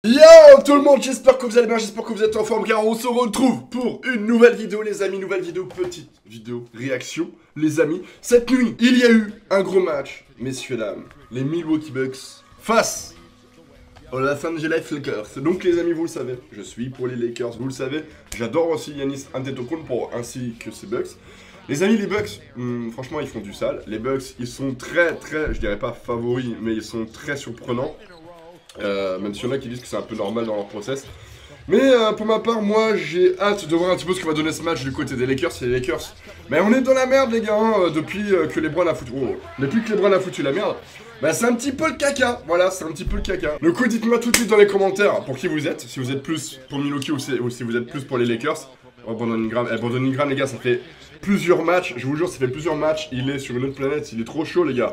Yo tout le monde, j'espère que vous allez bien, j'espère que vous êtes en forme car on se retrouve pour une nouvelle vidéo les amis, nouvelle vidéo, petite vidéo réaction les amis. Cette nuit, il y a eu un gros match, messieurs dames, les Milwaukee Bucks face aux Los Angeles Lakers. Donc les amis, vous le savez, je suis pour les Lakers, vous le savez, j'adore aussi Giannis Antetokounmpo ainsi que ses Bucks. Les amis, les Bucks, franchement ils font du sale, les Bucks ils sont très, je dirais pas favoris, mais ils sont très surprenants. Même s'il y en a qui disent que c'est un peu normal dans leur process. Mais pour ma part, moi j'ai hâte de voir un petit peu ce que va donner ce match du côté des Lakers. Et les Lakers, mais on est dans la merde les gars, hein, depuis que LeBron a foutu... depuis que LeBron a foutu la merde, bah c'est un petit peu le caca, voilà, c'est un petit peu le caca. Du coup, dites-moi tout de suite dans les commentaires pour qui vous êtes, si vous êtes plus pour Milwaukee ou si vous êtes plus pour les Lakers. Oh, Brandon Ingram les gars, ça fait plusieurs matchs, je vous jure, ça fait plusieurs matchs, il est sur une autre planète, il est trop chaud les gars.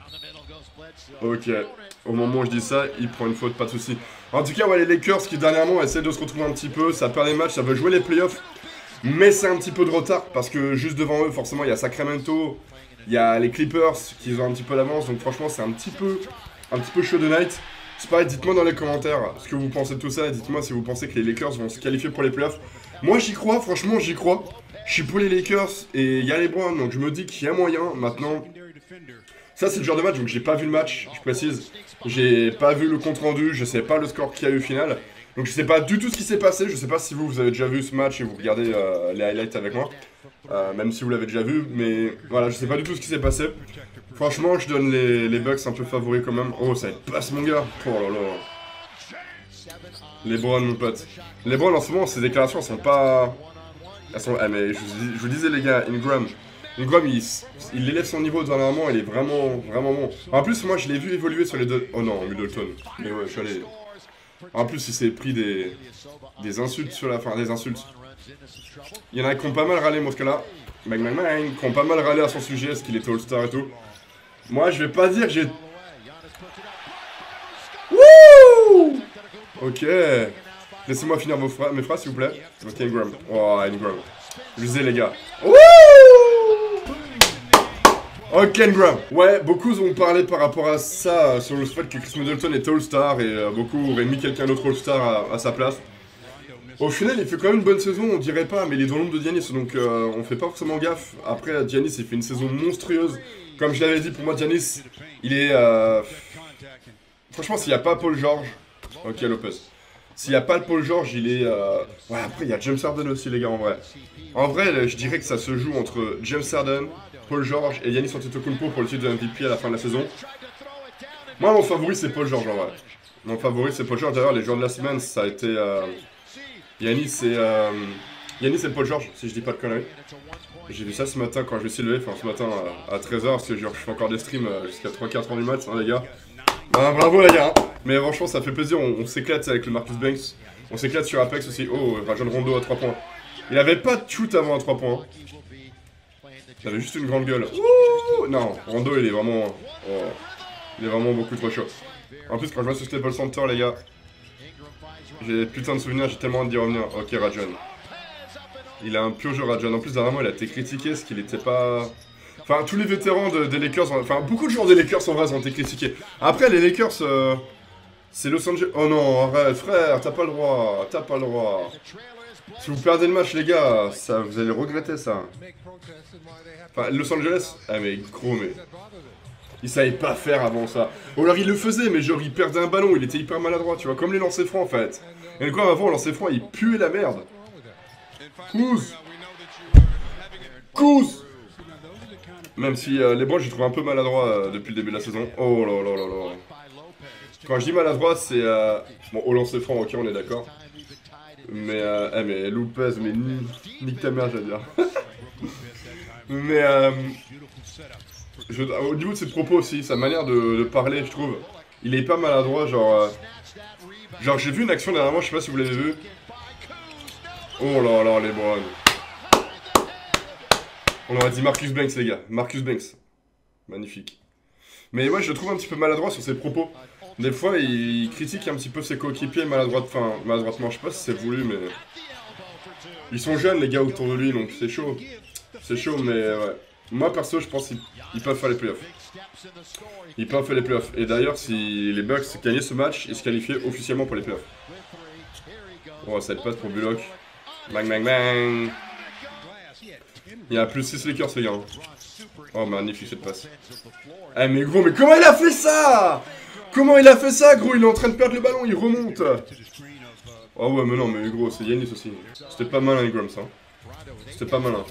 Ok, au moment où je dis ça, il prend une faute, pas de soucis. En tout cas, ouais, les Lakers qui dernièrement essaient de se retrouver un petit peu, ça perd les matchs, ça veut jouer les playoffs. Mais c'est un petit peu de retard parce que juste devant eux, forcément, il y a Sacramento, il y a les Clippers qui ont un petit peu d'avance. Donc franchement, c'est un petit peu chaud de night. C'est pareil, dites-moi dans les commentaires ce que vous pensez de tout ça. Dites-moi si vous pensez que les Lakers vont se qualifier pour les playoffs. Moi, j'y crois, franchement, j'y crois. Je suis pour les Lakers et il y a les Browns, donc je me dis qu'il y a moyen maintenant. Ça c'est le genre de match, donc j'ai pas vu le match, je précise. J'ai pas vu le compte rendu, je sais pas le score qu'il y a eu au final. Donc je sais pas du tout ce qui s'est passé, je sais pas si vous avez déjà vu ce match et vous regardez les highlights avec moi. Même si vous l'avez déjà vu, mais voilà, je sais pas du tout ce qui s'est passé. Franchement, je donne les Bucks un peu favoris quand même. Oh, ça passe mon gars. Oh là là. Les Browns mon pote. Les Browns en ce moment, ces déclarations sont pas... Elles sont... Ah mais je vous disais les gars, Ingram, il élève son niveau dernièrement, il est vraiment bon. En plus, moi, je l'ai vu évoluer sur les deux... Oh non, Middleton. Mais ouais, je suis allé... En plus, il s'est pris des insultes sur la fin, des insultes. Il y en a qui ont pas mal râlé, moi, ce cas-là. Qui ont pas mal râlé à son sujet, parce qu'il était All-Star et tout. Moi, je vais pas dire que j'ai... Wouh! Ok. Laissez-moi finir mes phrases, s'il vous plaît. Ok, Ingram. Oh, Ingram. Je disais, les gars. Wouh! Ok, Ingram. Ouais, beaucoup ont parlé par rapport à ça, sur le fait que Chris Middleton est All-Star et beaucoup auraient mis quelqu'un d'autre All-Star à sa place. Au final, il fait quand même une bonne saison, on dirait pas, mais il est dans l'ombre de Giannis, donc on fait pas forcément gaffe. Après, Giannis, il fait une saison monstrueuse. Comme je l'avais dit, pour moi, Giannis, il est... Franchement, s'il n'y a pas Paul George... Ok, Lopez. S'il n'y a pas le Paul George, il est... Ouais, après, il y a James Harden aussi, les gars, en vrai. En vrai, je dirais que ça se joue entre James Harden, Paul George et Giannis Antetokounmpo pour le titre de MVP à la fin de la saison. Moi, mon favori, c'est Paul George, en vrai. Mon favori, c'est Paul George. D'ailleurs, les joueurs de la semaine, ça a été... Giannis et Paul George, si je dis pas de conneries. J'ai vu ça ce matin quand je me suis levé, enfin ce matin à 13h, parce que genre, je fais encore des streams jusqu'à 3-4 ans du mat, hein, les gars. Ben, bravo les gars, hein. Mais franchement ça fait plaisir, on s'éclate avec le Marcus Banks. On s'éclate sur Apex aussi. Oh, Rajon Rondo à 3 points. Il avait pas de shoot avant à 3 points. Il avait juste une grande gueule. Ouh, non, Rondo il est vraiment... Oh, il est vraiment beaucoup trop chaud. En plus quand je vois ce Staples Center les gars, j'ai putain de souvenirs, j'ai tellement hâte d'y revenir. Ok, Rajon. Il a un pur jeu, Rajon. En plus, dernièrement, il a été critiqué parce qu'il était pas... Enfin, tous les vétérans des Lakers... Enfin, beaucoup de joueurs des Lakers, en vrai, ont été critiqués. Après, les Lakers, c'est Los Angeles... Oh non, arrête, frère, t'as pas le droit. T'as pas le droit. Si vous perdez le match, les gars, ça, vous allez regretter ça. Enfin, Los Angeles... Ah, mais gros, mais... Il savait pas faire avant ça. Ou alors il le faisait, mais genre il perdait un ballon, il était hyper maladroit, tu vois, comme les lancers francs en fait. Et quoi, avant, lancer franc, il puait la merde. Cousse. Même si les Browns, j'ai trouvé un peu maladroit depuis le début de la saison. Oh là là là là. Quand je dis maladroit, c'est... Bon, au lancer franc, ok, on est d'accord. Mais, mais Lopez, mais nique ta mère, j'allais dire. Mais, au niveau de ses propos aussi, sa manière de parler, je trouve, il est pas maladroit, genre... Genre, j'ai vu une action dernièrement, je sais pas si vous l'avez vu. Oh là là, les Browns. On aurait dit Marcus Banks, les gars. Marcus Banks. Magnifique. Mais ouais, je le trouve un petit peu maladroit sur ses propos. Des fois, il critique un petit peu ses coéquipiers maladroitement. Je sais pas si c'est voulu, mais... Ils sont jeunes, les gars, autour de lui, donc c'est chaud. C'est chaud, mais ouais. Moi, perso, je pense qu'ils peuvent faire les playoffs. Ils peuvent faire les playoffs. Et d'ailleurs, si les Bucks gagnaient ce match, ils se qualifiaient officiellement pour les playoffs. Oh, cette passe pour Bullock. Bang, bang, bang. Il y a plus 6 Lakers, les gars. Oh, magnifique cette passe. Eh, mais gros, mais comment il a fait ça? Comment il a fait ça, gros? Il est en train de perdre le ballon, il remonte. Oh ouais, mais non, mais gros, c'est Yanis aussi. C'était pas malin, Ingram, ça. C'était pas malin.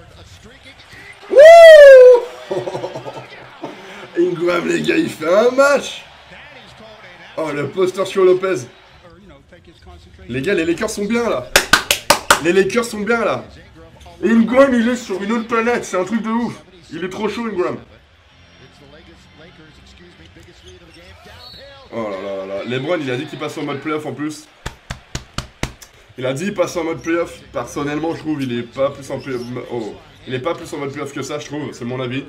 Wouh! Ingram, les gars, il fait un match. Oh, le poster sur Lopez. Les gars, les Lakers sont bien, là. Les Lakers sont bien, là. Ingram, il est sur une autre planète, c'est un truc de ouf. Il est trop chaud, Ingram. Oh là là là. LeBron, il a dit qu'il passe en mode playoff en plus. Il a dit qu'il passe en mode playoff. Personnellement, je trouve il est pas plus en playoff. Oh. Il est pas plus en mode playoff que ça, je trouve. C'est mon avis.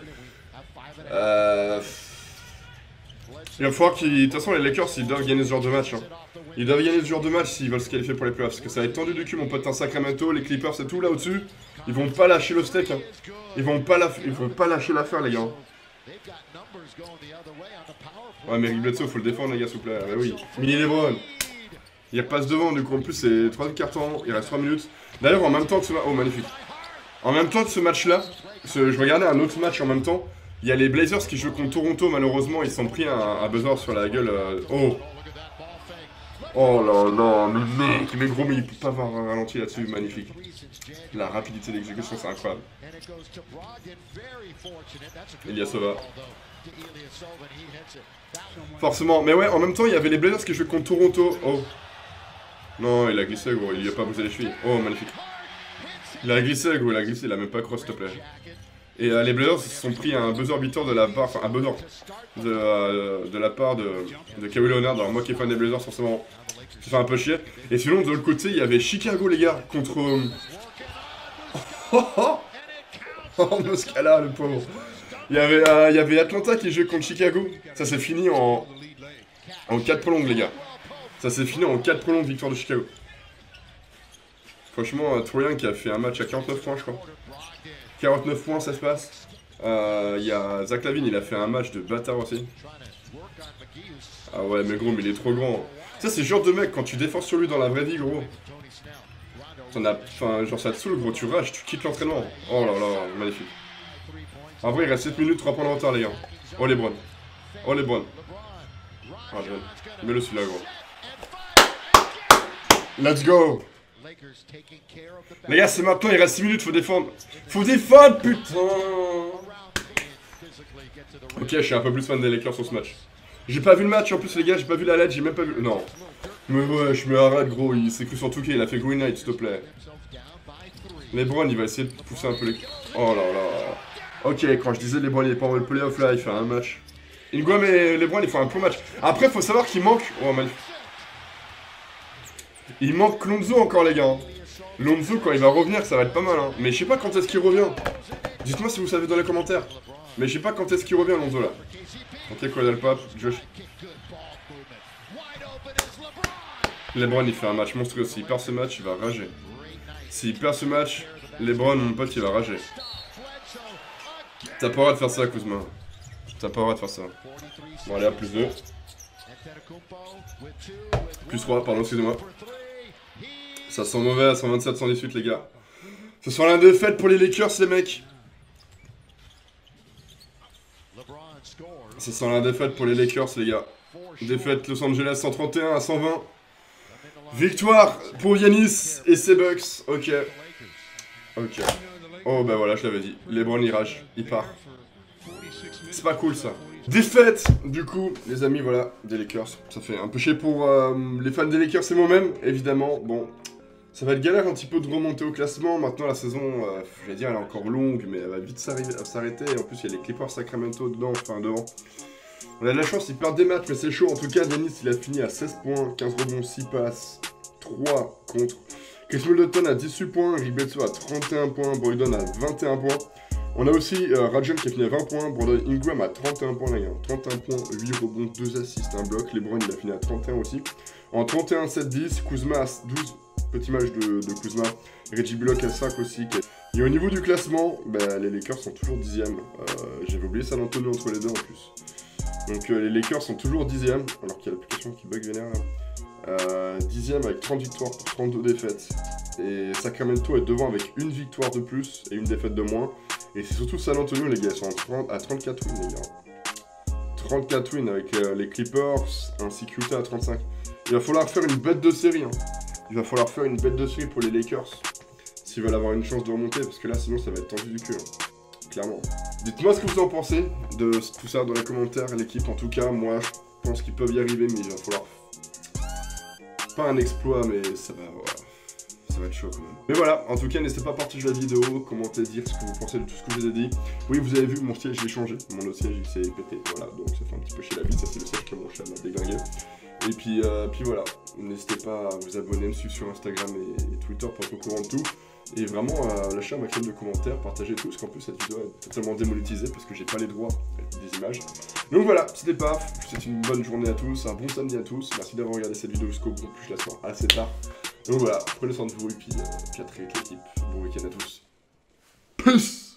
Il va falloir qu'ils... De toute façon, les Lakers, ils doivent gagner ce genre de match. Hein. Ils doivent gagner ce genre de match s'ils veulent se qualifier pour les playoffs. Parce que ça va être tendu du cul, mon pote. Un Sacramento, les Clippers et tout là au-dessus. Ils vont pas lâcher le steak. Hein. Ils vont pas lâcher l'affaire, les gars. Ouais, mais Rick Bledsoe, faut le défendre, les gars, s'il vous plaît. Bah oui. Mini LeBron. Il repasse devant, du coup, en plus, c'est 3 cartons. Il reste 3 minutes. D'ailleurs, en même temps que ce match. Oh, magnifique. En même temps que ce match-là, je regardais un autre match en même temps. Il y a les Blazers qui jouent contre Toronto, malheureusement, ils sont pris un buzzer sur la gueule. Oh! Oh là là, mais gros, mais il peut pas avoir un ralenti là-dessus, magnifique. La rapidité d'exécution, c'est incroyable. Ilyasova. Forcément, mais ouais, en même temps, il y avait les Blazers qui jouaient contre Toronto. Oh! Non, il a glissé, gros, il lui a pas bousé les chevilles. Oh, magnifique. Il a glissé, gros, il a même pas cross, s'il te plaît. Et les Blazers se sont pris un buzzer beater de la part, enfin un buzzer de la part de Kawhi Leonard. Alors moi qui est fan des Blazers, forcément, ça fait un peu chier. Et sinon de l'autre côté, il y avait Chicago, les gars, contre... Oh, Moscala, le pauvre. Il y avait Atlanta qui jouait contre Chicago. Ça s'est fini en 4 prolongues, les gars. Ça s'est fini en 4 prolongues, victoire de Chicago. Franchement, Troyan qui a fait un match à 49 points, je crois. 49 points, ça se passe. Il y a Zach Lavine, il a fait un match de bâtard aussi. Ah ouais, mais gros, mais il est trop grand. Ça, c'est le genre de mec, quand tu défends sur lui dans la vraie vie, gros. Enfin, genre, ça te saoule, gros, tu rages, tu quittes l'entraînement. Oh là là, magnifique. En vrai, il reste 7 minutes, 3 points de retard, les gars. Oh, les Browns. Oh, les Browns. Ah, je... Mets-le celui-là, gros. Let's go! Les gars, c'est maintenant, il reste 6 minutes, faut défendre. Faut défendre, putain! Ok, je suis un peu plus fan des Lakers sur ce match. J'ai pas vu le match en plus, les gars, j'ai pas vu la LED, j'ai même pas vu. Non. Mais ouais, je me arrête, gros, il s'est cru sur Touquet, il a fait Green Knight, s'il te plaît. LeBron, il va essayer de pousser un peu les. Oh là là. Ok, quand je disais LeBron, il est pas en mode playoff là, il fait un match. Ingram et LeBron, ils font un bon match. Après, faut savoir qu'il manque. Oh, magnifique. Il manque Lonzo encore, les gars. Lonzo, quand il va revenir, ça va être pas mal. Hein. Mais je sais pas quand est-ce qu'il revient. Dites-moi si vous savez dans les commentaires. Mais je sais pas quand est-ce qu'il revient, Lonzo, là. Ok, quoi, le pop, Josh. LeBron, il fait un match monstrueux. S'il perd ce match, il va rager. S'il perd ce match, LeBron, mon pote, il va rager. T'as pas le droit de faire ça, Kuzma. T'as pas le droit de faire ça. Bon, allez, à plus 2. Plus 3, pardon, excusez-moi. Ça sent mauvais à 127, 118, les gars. Ce sera la défaite pour les Lakers, les mecs. Ce sera la défaite pour les Lakers, les gars. Défaite Los Angeles 131 à 120. Victoire pour Yanis et ses Bucks. Ok. Ok. Oh, bah voilà, je l'avais dit. LeBron, il rage. Il part. C'est pas cool, ça. Défaite, du coup, les amis, voilà, des Lakers. Ça fait un peu chier pour les fans des Lakers et moi-même, évidemment. Bon, ça va être galère un petit peu de remonter au classement. Maintenant, la saison, je vais dire, elle est encore longue, mais elle va vite s'arrêter. Et en plus, il y a les Clippers Sacramento dedans, enfin devant. On a de la chance, ils perdent des matchs, mais c'est chaud. En tout cas, Dennis, il a fini à 16 points, 15 rebonds, 6 passes, 3 contre. Chris Middleton à 18 points, Rick Bledsoe à 31 points, Brogdon à 21 points. On a aussi Rajon qui a fini à 20 points, Brandon Ingram à 31 points, les gars. 31 points, 8 rebonds, 2 assists, 1 bloc. LeBron, il a fini à 31 aussi. En 31-7-10, Kuzma à 12, petit match de Kuzma. Reggie Bullock à 5 aussi. Et au niveau du classement, bah, les Lakers sont toujours 10e. J'avais oublié San Antonio entre les deux en plus. Donc les Lakers sont toujours 10e, alors qu'il y a l'application qui bug vénère là. 10e avec 30 victoires pour 32 défaites. Et Sacramento est devant avec une victoire de plus et une défaite de moins. Et c'est surtout San Antonio, les gars, ils sont à 34 wins, les gars. 34 wins avec les Clippers ainsi que Utah à 35. Il va falloir faire une bête de série. Hein. Il va falloir faire une bête de série pour les Lakers s'ils veulent avoir une chance de remonter, parce que là, sinon, ça va être tendu du cul. Hein. Clairement. Dites-moi ce que vous en pensez de tout ça dans les commentaires, l'équipe. En tout cas, moi, je pense qu'ils peuvent y arriver, mais il va falloir... Pas un exploit, mais ça va... Voilà. Ça va être chaud quand même. Mais voilà, en tout cas, n'hésitez pas à partager la vidéo, commenter, dire ce que vous pensez de tout ce que je vous ai dit. Oui, vous avez vu, mon siège, je l'ai changé. Mon autre siège, il s'est pété. Voilà, donc ça fait un petit peu chier la vie. Ça, c'est le siège que mon chat m'a déglingué. Et puis voilà, n'hésitez pas à vous abonner, me suivre sur Instagram et Twitter pour être au courant de tout. Et vraiment, lâchez un maximum de commentaires, partagez tout, parce qu'en plus, cette vidéo est totalement démonétisée parce que j'ai pas les droits des images. Donc voilà, c'était Paf, je vous souhaite une bonne journée à tous, un bon samedi à tous. Merci d'avoir regardé cette vidéo jusqu'au bout, en plus je la sors assez tard. Donc voilà, prenez soin de vous et puis à très vite l'équipe. Bon week-end à tous. Peace.